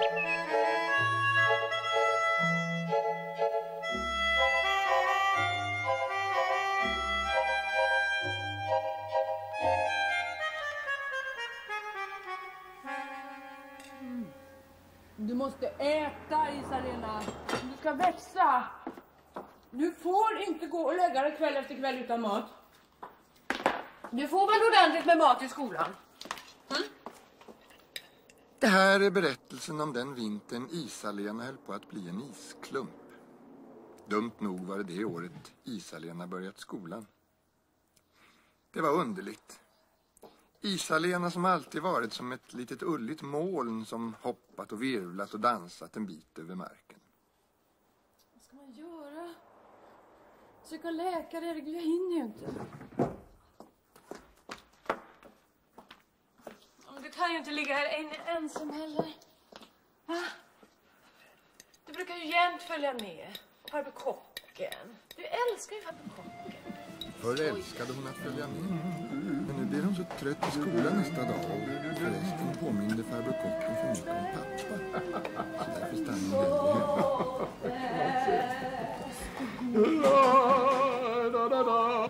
Du måste äta, Isalena. Du ska växa. Du får inte gå och lägga dig kväll efter kväll utan mat. Du får väl ordentligt med mat i skolan. Det här är berättelsen om den vintern Isalena höll på att bli en isklump. Dumt nog var det året Isalena börjat skolan. Det var underligt. Isalena som alltid varit som ett litet ulligt moln som hoppat och virvlat och dansat en bit över marken. Vad ska man göra? Söka läkare, jag hinner ju inte. Du kan ju inte ligga här ensam heller. Va? Du brukar ju jämt följa med. Farbror Kocken. Du älskar ju farbror Kocken. Förr älskade hon att följa med. Men nu blir hon så trött i skolan nästa dag. Och förresten påminde farbror Kocken för mycket om pappa. Så därför stannade hon hemma.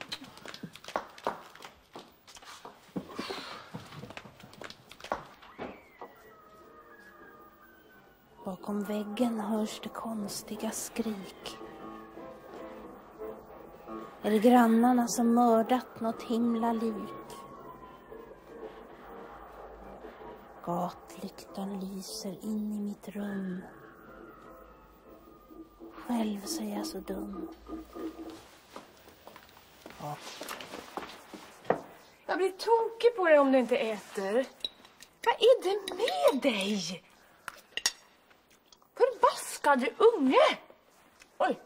Bakom väggen hörs det konstiga skrik. Är det grannarna som mördat något himla lik? Gatlyktan lyser in i mitt rum. Själv så är jag så dum. Ja. Jag blir tokig på dig om du inte äter. Vad är det med dig? Förbaskade unge! Oj!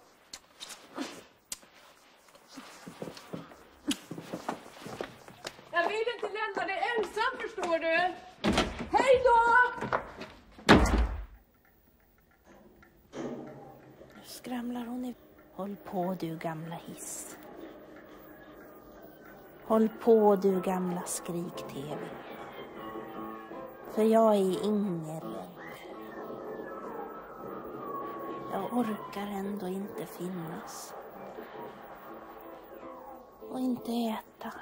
Jag vill inte lämna dig ensam, förstår du? Hej då! Nu skramlar hon i. Håll på du gamla hiss. Håll på du gamla skrik-tv. För jag är ingen rädd. Jag orkar ändå inte finnas. Och inte äta.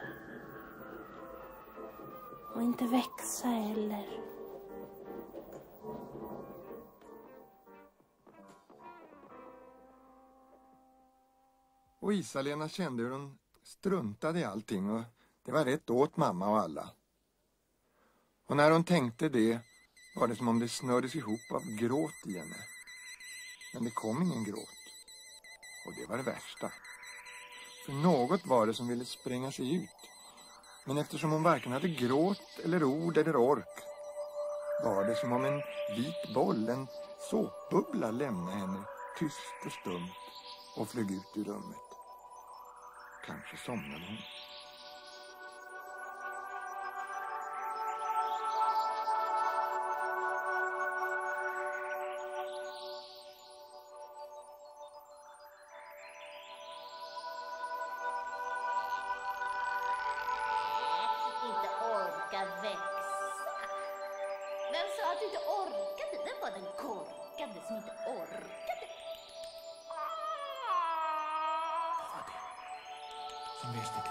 Och inte växa heller. Och Isalena kände hur hon struntade i allting och det var rätt åt mamma och alla. Och när hon tänkte det var det som om det snördes ihop av gråt i henne. Men det kom ingen gråt. Och det var det värsta. För något var det som ville spränga sig ut. Men eftersom hon varken hade gråt eller ord eller ork var det som om en vit boll, en såpbubbla lämnade henne tyst och stumt och flög ut ur rummet. Kanske somnade hon. Som reste till.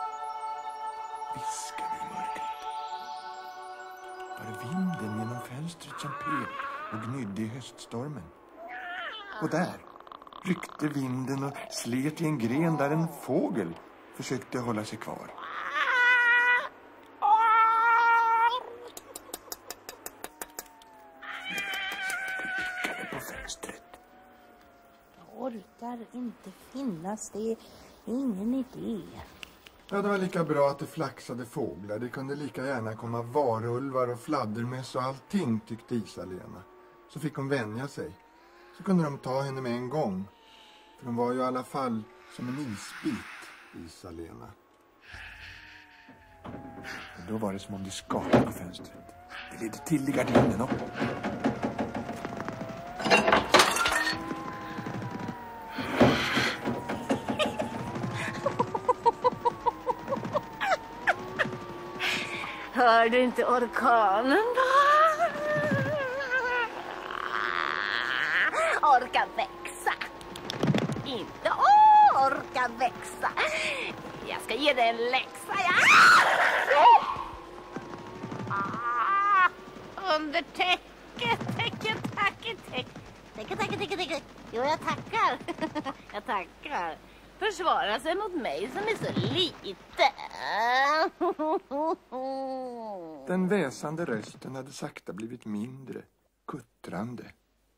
Viskade i mörkret. Var det vinden genom fönstret som pep och gnydde i höststormen? Och där ryckte vinden och slet i en gren där en fågel försökte hålla sig kvar. Viskade på fönstret. Jag orkar inte finnas, det är ingen idé. Ja, det var lika bra att det flaxade fåglar. Det kunde lika gärna komma varulvar och fladdermöss och allting, tyckte Isalena. Så fick hon vänja sig. Så kunde de ta henne med en gång. För hon var ju i alla fall som en isbit, Isalena. Och då var det som om det skakade på fönstret. Det ledde till i gardinen också. Hör du inte orkanen då? orka växa. Inte orka växa. Jag ska ge dig en läxa. Under täcket. Täcket. Jo, jag tackar. Jag tackar. Försvara sig mot mig som är så lite. Den väsande rösten hade sakta blivit mindre, kuttrande.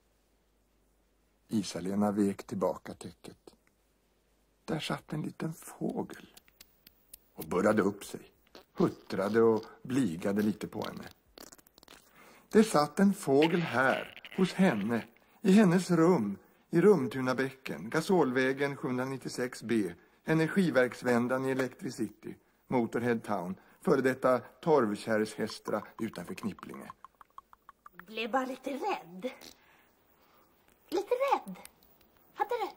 Isa-Lena vek tillbaka täcket. Där satt en liten fågel och burrade upp sig, huttrade och bligade lite på henne. Det satt en fågel här, hos henne, i hennes rum, i Rumtunabäcken, Gasolvägen 796B, Energiverksvändan i Electricity, Motorhead Town, före detta Torvkärrshästra utanför Knipplinge. Blev bara lite rädd. Fattar du?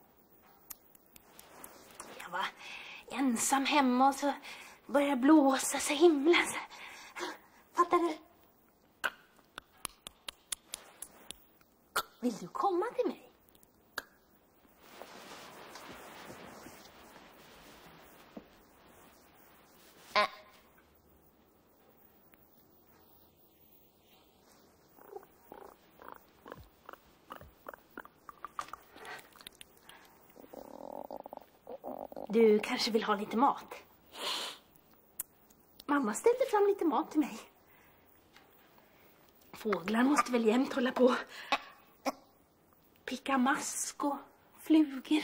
Jag var ensam hemma och så började det blåsa så himla. Fattar du? Vill du komma till mig? Du kanske vill ha lite mat? Mamma ställde fram lite mat till mig. Fåglar måste väl jämt hålla på. Picka mask och flugor.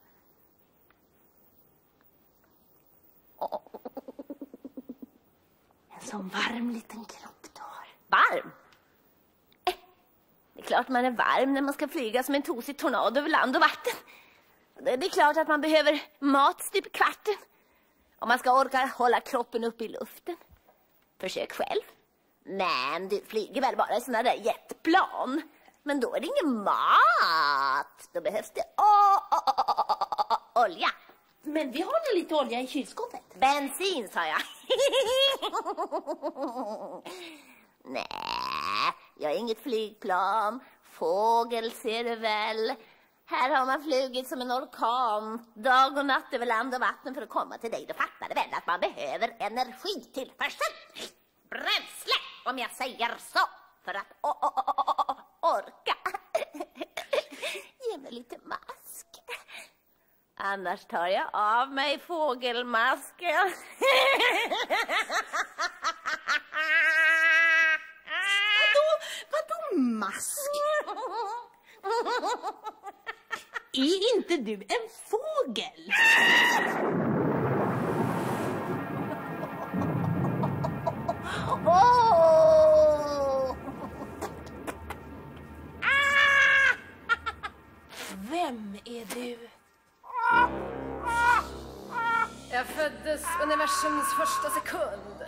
En sån varm liten kropp du har. Varm? Det är klart man är varm när man ska flyga som en tosig tornado över land och vatten. Det är klart att man behöver mat stup i kvarten. Om man ska orka hålla kroppen uppe i luften. Försök själv. Men du flyger väl bara i såna där jetplan. Men då är det ingen mat. Då behövs det olja. Men vi har ju lite olja i kylskåpet. Bensin, sa jag. Nej, jag är inget flygplan. Fågel ser du väl. Här har man flugit som en orkan. Dag och natt över land och vatten för att komma till dig. Då fattar du väl att man behöver energitillförsel. Bränsle, om jag säger så. För att orka. Ge mig lite mask. Annars tar jag av mig fågelmasken. Vadå mask? Är inte du en fågel? Vem är du? Jag föddes universums första sekund.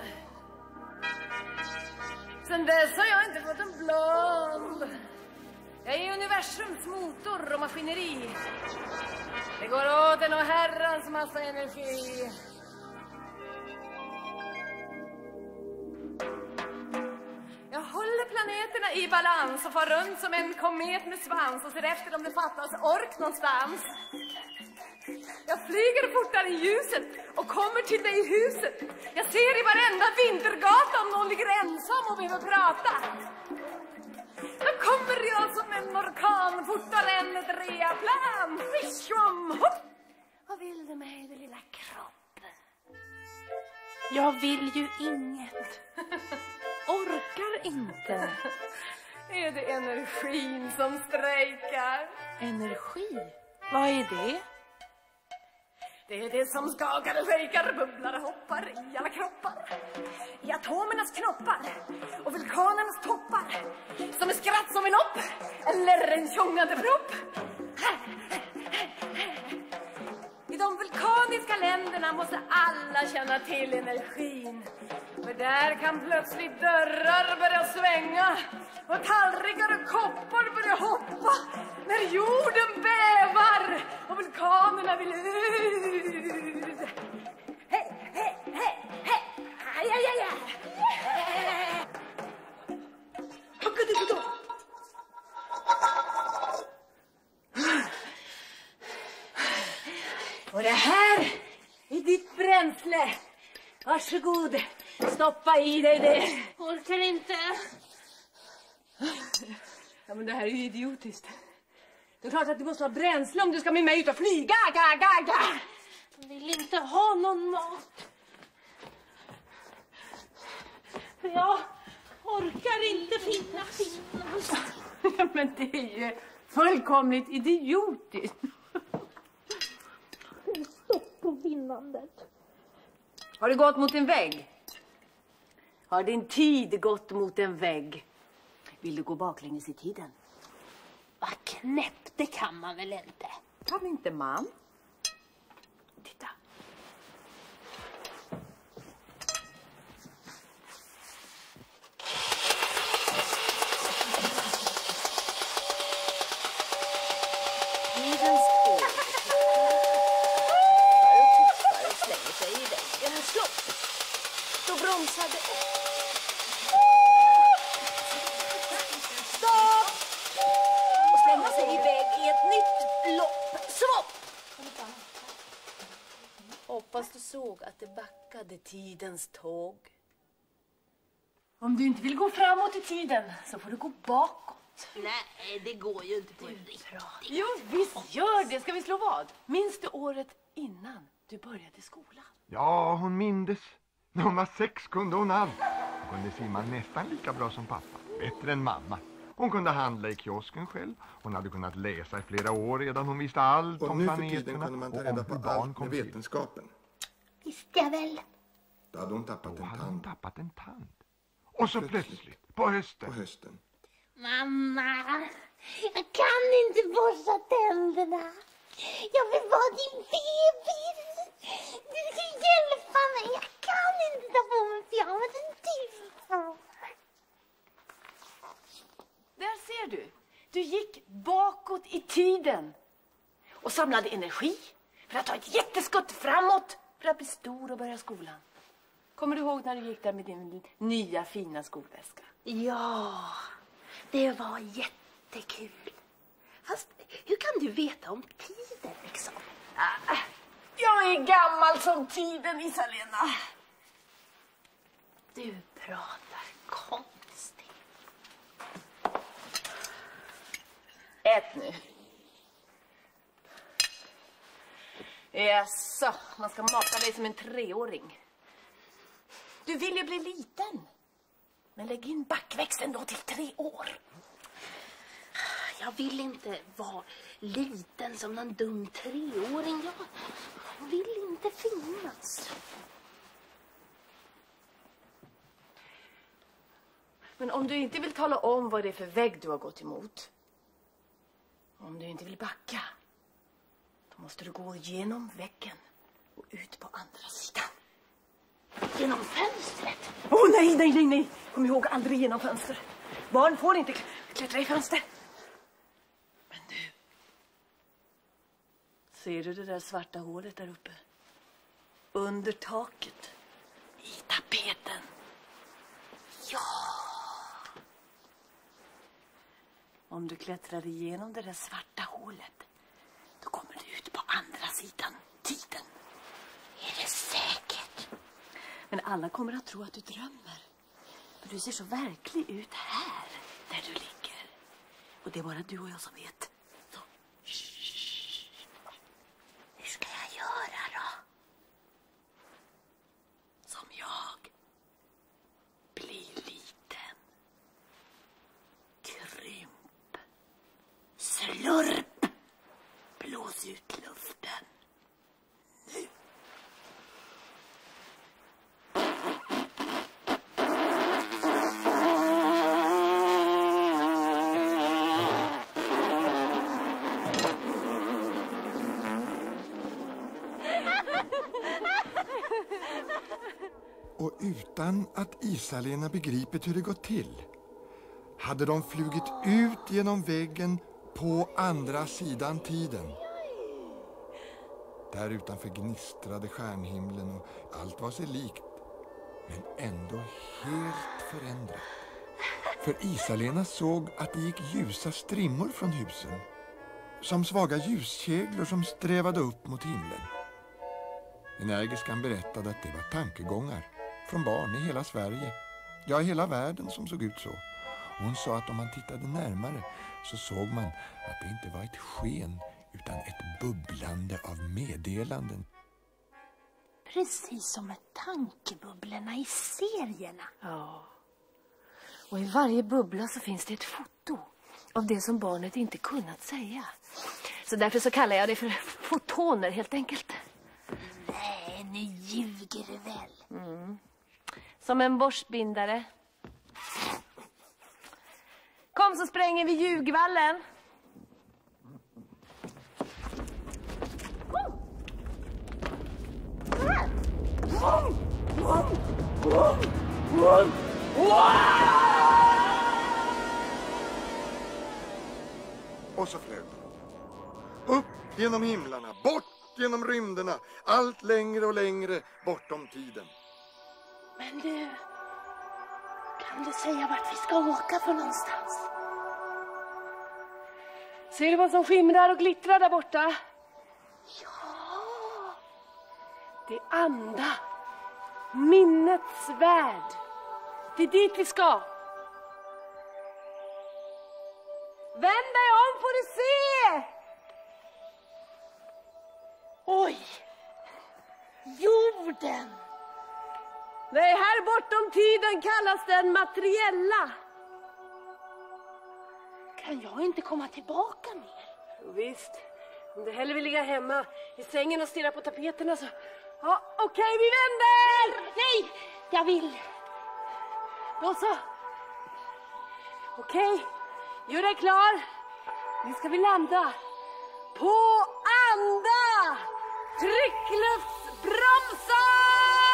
Sen dess har jag inte fått en blond. Jag är universums motor och maskineri. Det går åt en och herrans massa energi. Jag håller planeterna i balans och far runt som en komet med svans och ser efter om det fattas ork någonstans. Jag flyger fortare i ljuset och kommer till dig i huset. Jag ser i varenda vintergata om någon ligger ensam och behöver prata. Då kommer jag som en orkan fortare än ett reaplan. Vishwam, hopp! Vad vill du med det lilla kropp? Jag vill ju inget. Orkar inte. Är det energin som strejkar? Energi? Vad är det? Det är det som skakar och shakar, bubblar och hoppar i alla kroppar. I atomernas knoppar och vulkanernas toppar. Som ett skratt som en lopp eller en tjongande propp. I de vulkaniska länderna måste alla känna till energin. För där kan plötsligt dörrar börja svänga och tallrikar och koppar börja hoppa när jorden bävar och vulkanerna vill ut. Hej, hej, hej, hej, hej, hej, hej. Och det här är ditt bränsle. Varsågod. Stoppa i dig det. Orkar inte. Ja, men det här är ju idiotiskt. Det är klart att du måste ha bränsle om du ska med mig ut och flyga. Ga. Jag vill inte ha någon mat. För jag orkar inte finnas. Ja, men det är ju fullkomligt idiotiskt. Stopp på vinnandet. Har du gått mot en vägg? Har din tid gått mot en vägg? Vill du gå baklänges i tiden? Vad knäpp, det kan man väl inte? Kan inte man? Titta. Tidens tåg. Tuffare slänger sig i väggen och slåss. Då bromsar det. Stopp! Och slänga sig iväg i ett nytt lopp. Svopp! Hoppas du såg att det backade tidens tåg. Om du inte vill gå framåt i tiden så får du gå bakåt. Nej, det går ju inte på riktigt. Jo, visst gör det. Ska vi slå vad? Minns du året innan du började skolan? Ja, hon mindes. När hon var 6 kunde hon allt. Hon kunde simma nästan lika bra som pappa. Bättre än mamma. Hon kunde handla i kiosken själv. Hon hade kunnat läsa i flera år redan. Hon visste allt om planeterna. Och nu för tiden kunde man ta reda på allt med vetenskapen. Visste jag väl. Då hade hon tappat en tand. Och så plötsligt, på hösten. Mamma, jag kan inte borsta tänderna. Jag vill vara din bebis. Du ska hjälpa mig. Jag kan inte ta på mig pyjamasen till. Där ser du. Du gick bakåt i tiden. Och samlade energi för att ta ett jätteskutt framåt. För att bli stor och börja skolan. Kommer du ihåg när du gick där med din nya fina skolväska? Ja, det var jättekul. Fast hur kan du veta om tiden liksom? Jag är gammal som tiden, Isalena. Du pratar konstigt. Ät nu. Jaså, man ska mata dig som en 3-åring. Du vill ju bli liten. Men lägg in backväxten då till 3 år. Jag vill inte vara liten som någon dum 3-åring. Jag vill inte finnas. Men om du inte vill tala om vad det är för vägg du har gått emot. Om du inte vill backa. Då måste du gå genom väggen och ut på andra sidan. Genom fönstret? Åh, nej. Kom ihåg, aldrig genom fönster. Barn får inte klättra i fönster. Men du. Ser du det där svarta hålet där uppe? Under taket. I tapeten. Ja. Om du klättrar igenom det där svarta hålet, då kommer du ut på andra sidan tiden. Är det säkert? Men alla kommer att tro att du drömmer. För du ser så verklig ut här, där du ligger. Och det är bara du och jag som vet. Så. Hur ska jag göra då? Som jag. Bli liten. Krymp. Slurp. Blås ut luften. Nu. Och utan att Isalena begripit hur det gått till hade de flugit ut genom väggen på andra sidan tiden. Där utanför gnistrade stjärnhimlen och allt var sig likt, men ändå helt förändrat. För Isalena såg att det gick ljusa strimmor från husen, som svaga ljuskeglor som strävade upp mot himlen. Energiskan berättade att det var tankegångar från barn i hela Sverige, ja i hela världen som såg ut så. Hon sa att om man tittade närmare så såg man att det inte var ett sken utan ett bubblande av meddelanden. Precis som med tankebubblorna i serierna. Ja. Och i varje bubbla så finns det ett foto av det som barnet inte kunnat säga. Så därför så kallar jag det för fotoner helt enkelt. Nej, nu ljuger du väl. Som en borstbindare. Kom så spränger vi ljugvallen. Och så flög de. Upp genom himlarna, bort genom rymderna, allt längre och längre bortom tiden. Men du, kan du säga vart vi ska åka för någonstans? Ser du vad som skimrar och glittrar där borta? Ja, Det är anda. Minnets värld. Det är dit vi ska. Vänd dig om får du se! oj, jorden. Nej, här bortom tiden kallas den materiella. Kan jag inte komma tillbaka mer? Jo, visst. Om du hellre vill ligga hemma i sängen och stirra på tapeterna så... Ja, okej, vi vänder! Nej, jag vill. Då så. Okej, gör dig klar. Nu ska vi landa. På anda! Tryckluftsbromsar!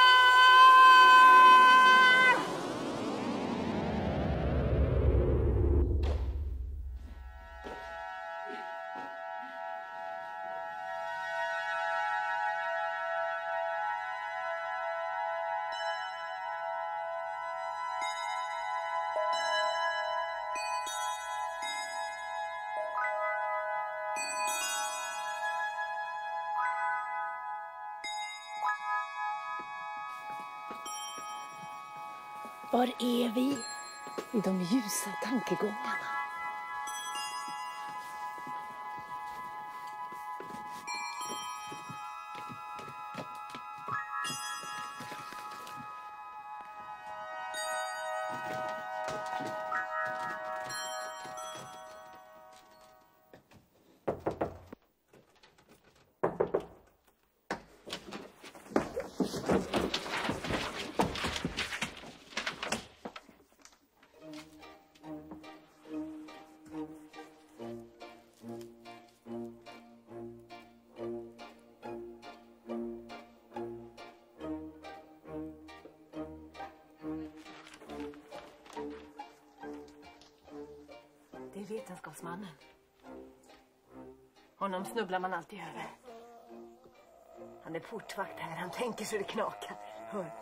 Var är vi? I de ljusa tankegångarna. Det är vetenskapsmannen. Honom snubblar man alltid över. Han är portvakt här. Han tänker så det knakar. Hör.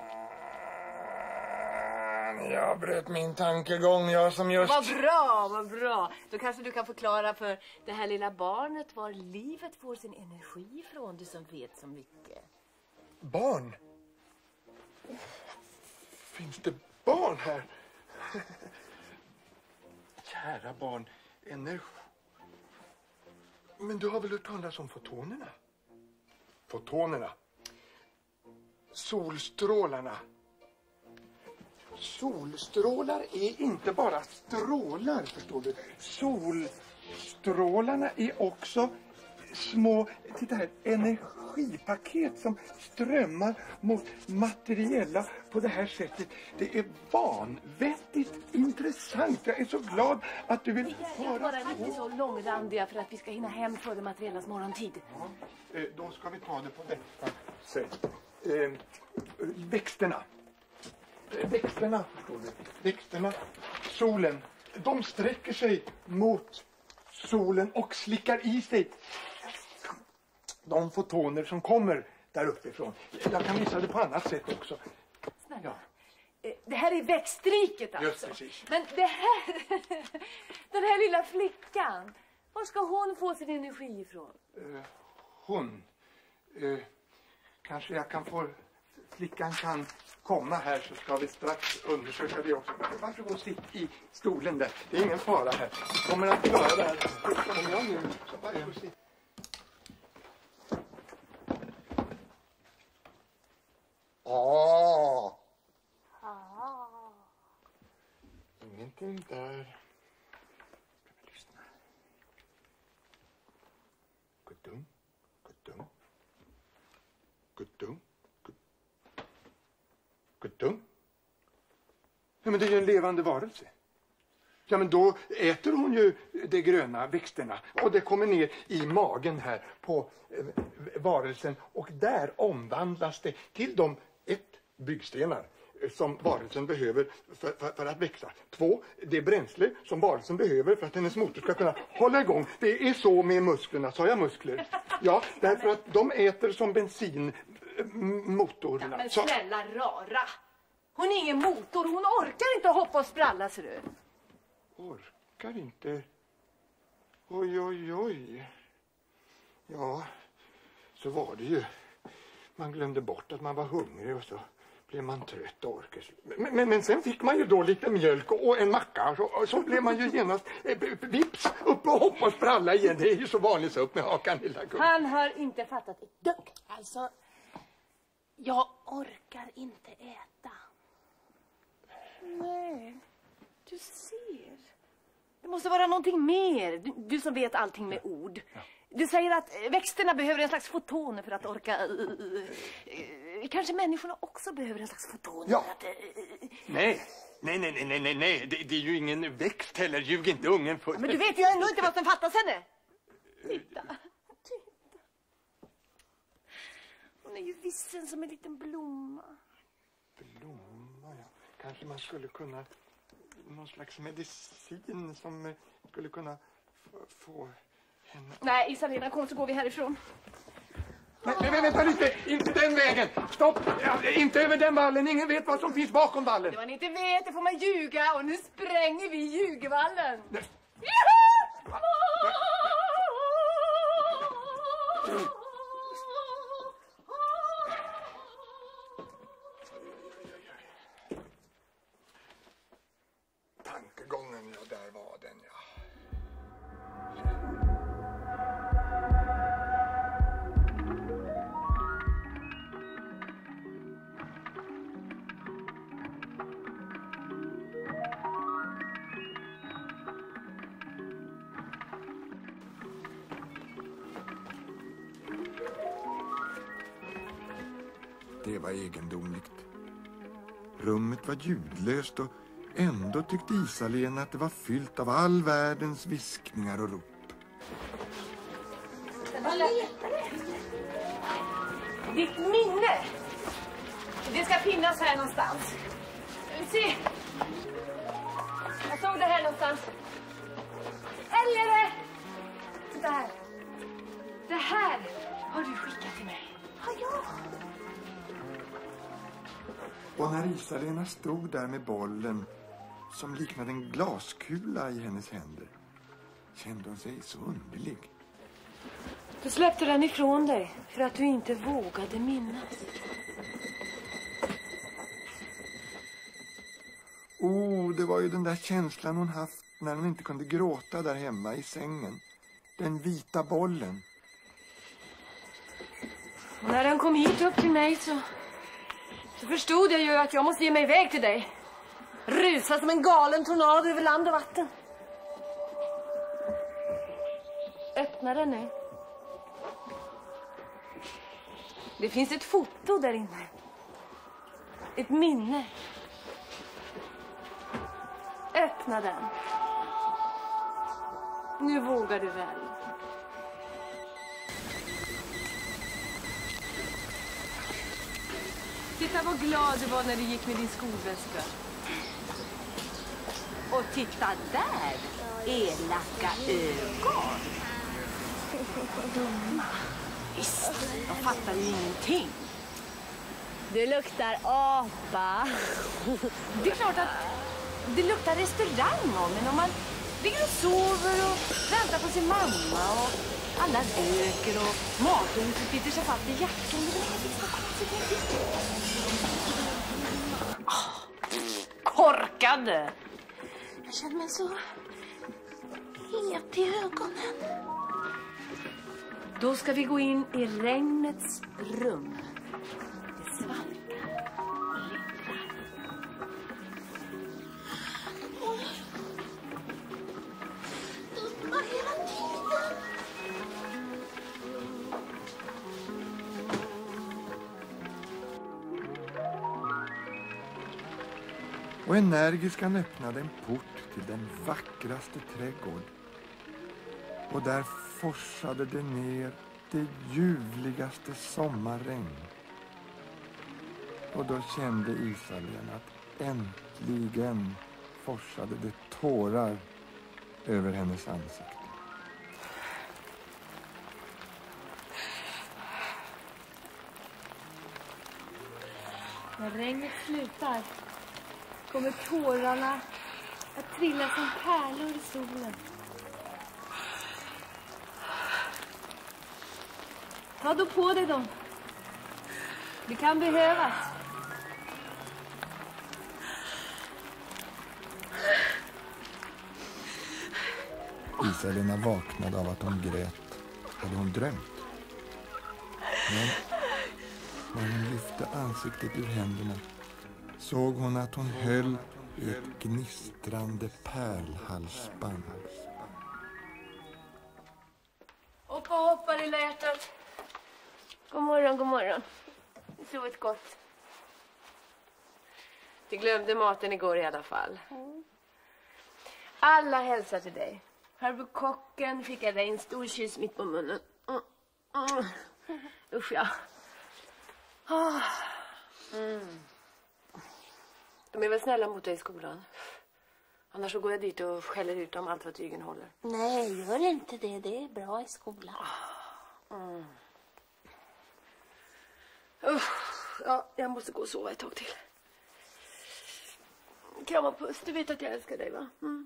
Jag bröt min tankegång, jag som just... Vad bra, vad bra. Då kanske du kan förklara för det här lilla barnet var livet får sin energi ifrån, du som vet så mycket. Barn? Finns det barn här? Kära barn, energi. Men du har väl hört talas om fotonerna? Fotonerna. Solstrålarna. Solstrålar är inte bara strålar, förstår du. Solstrålarna är också små, titta här, energipaket som strömmar mot materiella på det här sättet. Det är vanvettigt intressant. Jag är så glad att du vill Jag bara lite så långrandiga för att vi ska hinna hem före materiellas morgontid. Ja, då ska vi ta det på detta sätt. Växterna. Växterna, förstår du. Växterna, solen. De sträcker sig mot solen och slickar i sig de fotoner som kommer där uppifrån. Jag kan visa det på annat sätt också. Snälla. Ja. Det här är växtriket alltså. Just precis. Men det här, den här lilla flickan, var ska hon få sin energi ifrån? Hon. Kanske jag kan få... Flickan kan komma här så ska vi strax undersöka det också. Varsågod, sitt i stolen där. Det är ingen fara här. Vi kommer att klara det här. Om jag nu... Så varsågod, sitt. Ingenting där. Ska vi lyssna. Gudung, gudung. Gudung, gudung. Ja, men det är ju en levande varelse. Ja, men då äter hon ju de gröna växterna och det kommer ner i magen här på varelsen och där omvandlas det till de byggstenar som varelsen behöver för att växa. 2, det bränsle som varelsen behöver för att hennes motor ska kunna hålla igång. Det är så med musklerna, sa jag muskler? Ja, därför att de äter som bensinmotorerna. Ja, men snälla rara. Hon är ingen motor, hon orkar inte hoppa och spralla, ser du. Orkar inte? Oj, oj, oj. Ja, så var det ju. Man glömde bort att man var hungrig och så blev man trött och orkade. Men sen fick man ju då lite mjölk och en macka och så blev man ju genast vips upp och hoppa och spralla igen. Det är ju så vanligt, så upp med hakan lilla gubben. Han har inte fattat ett dugg. Alltså, jag orkar inte äta. Nej, du ser. Det måste vara någonting mer. Du som vet allting med ord. Ja. Du säger att växterna behöver en slags fotoner för att orka... kanske människorna också behöver en slags fotoner för att... Nej. Det är ju ingen växt heller. Ljug inte ungen för... Ja, men du vet ju ändå inte vad som fattas henne. Titta. Hon är ju vissen som en liten blomma. Blomma, ja. Kanske man skulle kunna... Någon slags medicin som skulle kunna få henne... Nej, Isalena, kom så går vi härifrån. Men vänta lite, inte den vägen. Stopp, inte över den vallen. Ingen vet vad som finns bakom vallen. Det man inte vet, det får man ljuga. Och nu spränger vi ljugevallen. Nej. Tankegången, ja, där var den, ja. Det var egendomligt. Rummet var ljudlöst och ändå tyckte Isalena att det var fyllt av all världens viskningar och rop. Ditt minne. Det ska finnas här någonstans. Se. Jag såg det här någonstans. Här är det. Titta här. Det här har du skickat till mig. Har jag? Och när Isalena stod där med bollen som liknade en glaskula i hennes händer kände hon sig så underlig. Du släppte den ifrån dig för att du inte vågade minnas. Det var ju den där känslan hon haft när hon inte kunde gråta där hemma i sängen. Den vita bollen. Och när den kom hit upp till mig så förstod jag ju att jag måste ge mig iväg till dig. Rusa som en galen tornado över land och vatten. Öppna den nu. Det finns ett foto där inne. Ett minne. Öppna den. Nu vågar du väl. Titta vad glad du var när du gick med din skolväska. Och titta där, elaka ögon. Dumma. Visst, de fattar ju ingenting. Du luktar apa. Det är klart att det luktar restaurang om, men om man ligger och sover och väntar på sin mamma och Alla röker och matoset biter sig fast i jackan. Korkad! Jag känner mig så het i ögonen. Då ska vi gå in i regnets rum. Det svalkar och lyckrar. Dumma hela tiden. Och energiskan öppnade en port till den vackraste trädgård. Och där forsade det ner det ljuvligaste sommarregn. Och då kände Isabella att äntligen forsade det tårar över hennes ansikte. När regnet slutar kommer tårarna att trilla som pärlor i solen. Ta då på dig dem. Det kan behövas. Isabella vaknade av att hon grät. Hade hon drömt? Men när hon lyfte ansiktet ur händerna såg hon att hon höll i ett gnistrande pärlhalsband. Hoppa lilla hjärtat. God morgon, god morgon. Sovit gott. Du glömde maten igår i alla fall. Alla hälsar till dig. Farbror kocken skickade dig en stor kyss mitt på munnen. Usch ja. De är väl snälla mot dig i skolan. Annars så går jag dit och skäller ut om allt vad tygen håller. Nej, gör inte det. Det är bra i skolan. Ja, jag måste gå och sova ett tag till. Kram och puss, du vet att jag älskar dig va?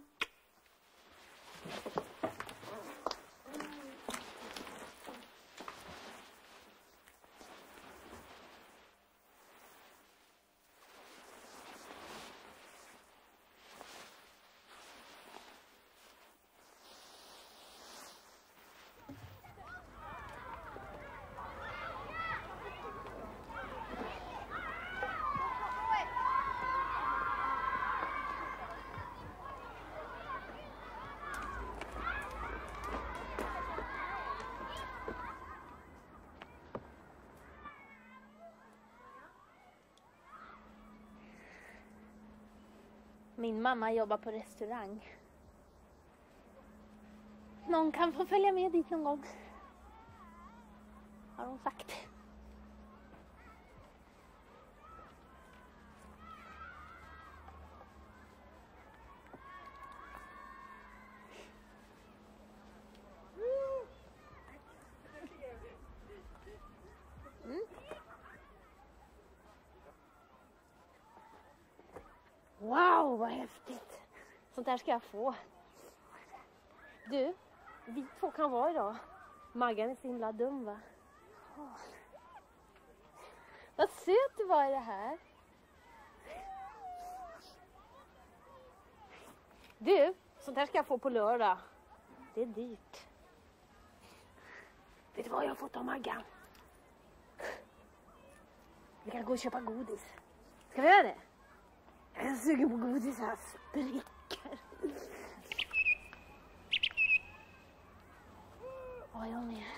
Min mamma jobbar på restaurang. Någon kan få följa med dit någon gång. Har hon sagt. Wow, vad häftigt. Sånt där ska jag få. Du, vi två kan vara idag. Maggan är så himla dum va? Vad söt du var i det här. Du, sånt här ska jag få på lördag. Det är dyrt. Vet du vad jag har fått av Maggan? Vi kan gå och köpa godis. Ska vi göra det? Jag suger på godis här spricker. Vad är hon med?